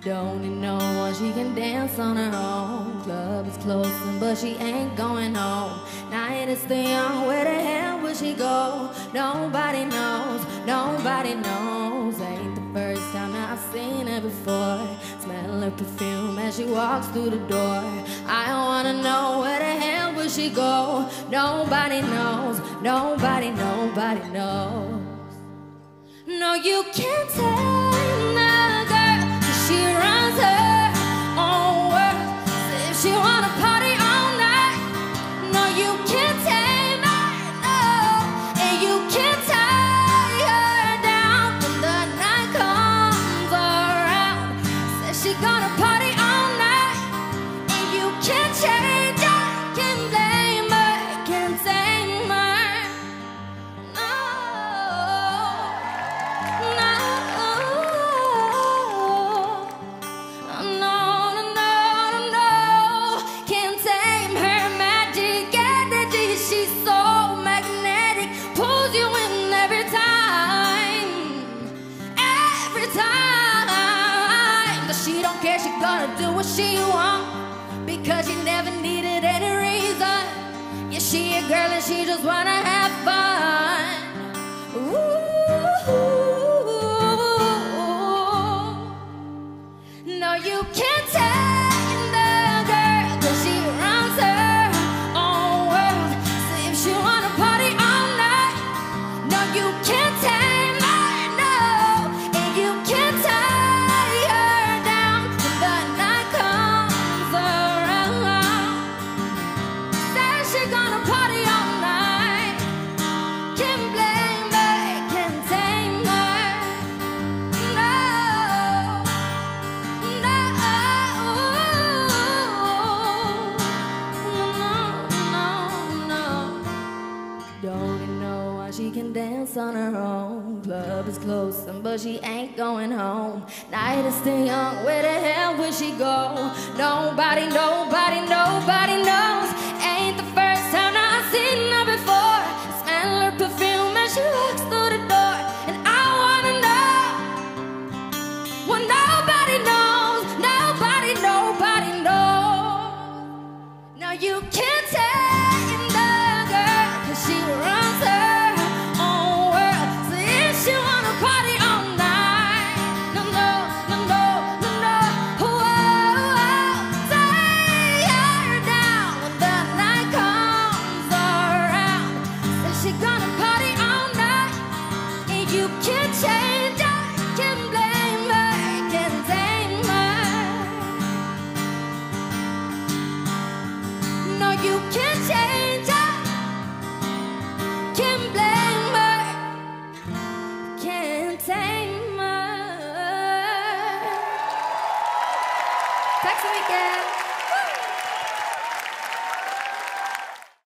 Don't need no one, she can dance on her own. Club is closing, but she ain't going home. Night is still young, where the hell will she go? Nobody knows, nobody knows. Ain't the first time that I've seen her before. Smell her perfume as she walks through the door. I wanna know where the hell will she go? Nobody knows, nobody, nobody knows. No, you can't tame the girl, 'cause she runs her own world. So if she wanna party all night, no, you can't tame her, no. And you can't tie her down when the night comes around. Says she gonna party all night, and you can't change her, can't blame her, can't tame her, no. She gonna do what she wants because she never needed any reason. Yeah, she a girl and she just wanna have fun. Ooh. No, you can't tame the girl 'cause she runs her own world. So if she wanna party all night, no, you can't tame her, no. And you can't tie her down when the night comes around. Says she gonna party all night. Can't blame her, can't tame her, no, no, no, no. Don't even know why she can dance on her own. Club is closing, but she ain't going home. Night is still young, where the hell will she go? Nobody, nobody, nobody knows. Ain't the first time that I've seen her before. Smell her perfume as she walks through the door. And I wanna know, well, nobody knows, nobody, nobody knows. Now you can't tame the girl 'cause she runs her own world. So if she wanna party all night, no, no, no, no, no, no. Whoa, tie her down when the night comes around. Says she gonna party all night, and you can't change her, can't blame her, can't tame her. No, you can't change her, can't blame her, can't tame her. Tack så mycket!